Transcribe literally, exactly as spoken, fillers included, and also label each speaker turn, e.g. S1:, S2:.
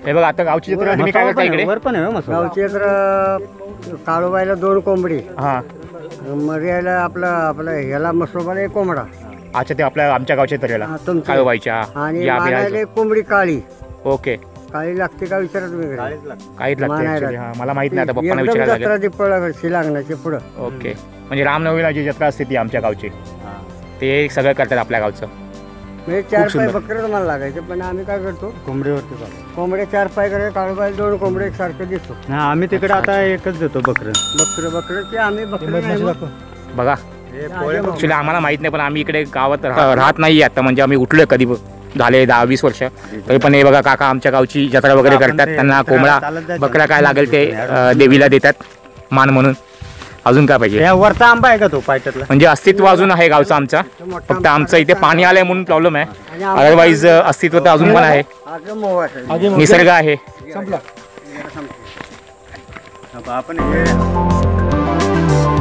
S1: हे बघा आता गावची जत्रा तुम्ही काय करता इकडे?
S2: वर पण आहे मस्त.
S3: गावची जत्रा काळूबाईला दोन कोंबडी,
S1: हां
S3: मर्याला आपला आपला ह्याला मसोबाला एक कोंबडा.
S1: अच्छा ते आपल्या आमच्या गावच्या जत्रेला
S3: हा, तुमच्या.
S1: काळूबाईच्या
S3: आणि
S1: या
S3: मानायला
S1: बिहारच्या.
S3: एक कोंबडी काळी.
S1: ओके
S3: काळी लागते का विचारा तुम्ही घरी.
S2: काळीच लागते.
S1: काहीच लागते
S3: मानायला.
S1: actually. हा मला माहित नाही आता पप्पांना
S3: एकदम
S1: विचारायला
S3: जत्रा
S1: लागेल.
S3: दिपळा घरची लागण्याची पुढं.
S1: ओके म्हणजे रामनवमीला जी जत्रा असते ती आमच्या गावची
S2: हा.
S1: ते सगळं करतात आपल्या गावचं.
S3: म्हणजे चार पाय
S1: सुंदर.
S3: बकरं तुम्हाला लागायचे, पण आम्ही काय करतो
S2: कोंबडीवरती चालू.
S3: कोंबडे चार पाय करायचे, काळूबाई दोन कोंबडे एकसारखं दिसतो.
S2: हा आम्ही तिकडे आता एकच देतो बकरं.
S3: बकरं बकरं की आम्ही बकरं नाही मग.
S1: बघा
S2: हे पोळे बघ.
S1: ऍक्च्युली आम्हाला माहित नाही पण आम्ही इकडे गावात राह- राहत नाही आता म्हणजे आम्ही उठलोय कधी झाले दहा वीस वर्ष तरी पण हे बघा काका आमच्या गावची जत्रा वगैरे
S2: आपण
S1: करतात
S2: ते
S1: त्यांना
S2: जत्रा
S1: कोंबडा
S2: चालत जायचं.
S1: बकरा काय लागेल ते अं, देवीला देतात मान म्हणून. अजून काय पाहिजे
S2: या वरचा आंबा आहे का तो पायट्यातला?
S1: म्हणजे अस्तित्व अजून आहे गावचं आमचा फक्त आमचं इथे पाणी आलंय म्हणून प्रॉब्लेम आहे
S3: आणि आम्ही-
S1: अदरवाईज अस्तित्व तर अजून पण आहे
S3: आज मोह असेल.
S1: निसर्ग आहे.
S2: आपण हे